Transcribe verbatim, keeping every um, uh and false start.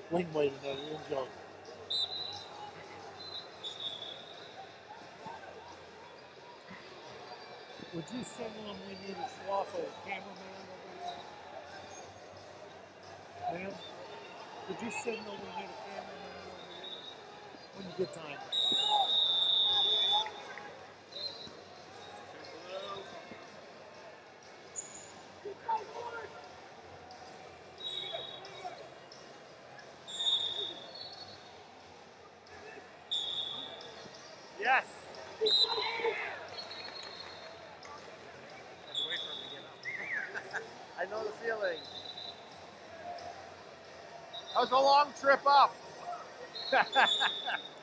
wing weight in that end zone. Would you signal them we need a swath of cameraman over here? Ma'am? Would you signal we need a cameraman over here? When you get time. Yes. I know the feeling. That was a long trip up.